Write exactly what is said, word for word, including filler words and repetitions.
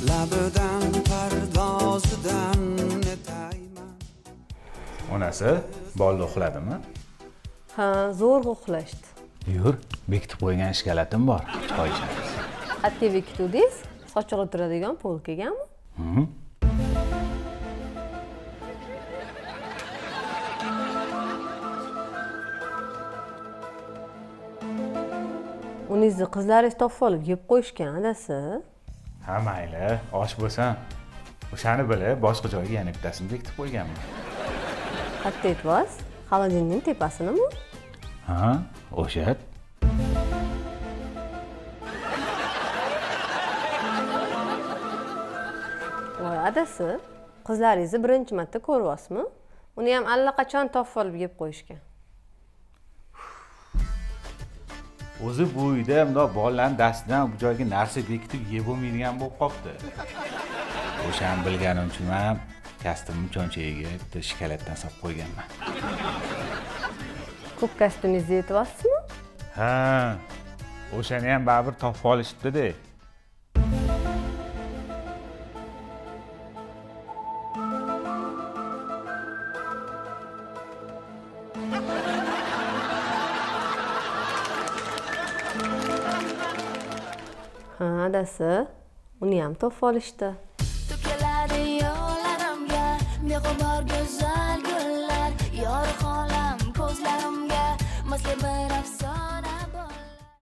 labidan pardozidan netayman. Onasi bolda uxladimi? Ha, zo'rg'a uxlashdi. Yur, bekitib qo'ygan shkolatim bor. Choy ichamiz. Qayerga bekituvdingiz? Sochiq o'tiradigan polkagami? Hı. Uningizni qizlaringiz topib olib yeb qo'yishgan adasi. Ha, mayli, osh bo'lsin. O'shani bilib, boshqa joyga yana bittasini bekitib qo'yganman. Qayerda aytyapsiz? Xolodilnikning tepasinimi? Ha, o'sha. Voy adasi, qizlaringizni birinchi marta ko'ryapsizmi? Uni ham allaqachon topib olib yeb qo'yishgan. O'zi bu uyda bundoq bolalarning dastidan bu joyga narsa bekitib yeb bo'lmaydigan bo'lib qopti. O'shani bilganim uchun ham kostyumim cho'nchagiga bitta shokoladdan solib qo'yganman. Ko'p kostyumingizni yetyapsizmi? Ha, o'shani ham baribir topib olishibdi-da. Ha, adasi, uni ham topib olishdi. To'kiladi yo'llarimga, beg'ubor go'zal gullar, yor xolam ko'zlarimga, masli bir afson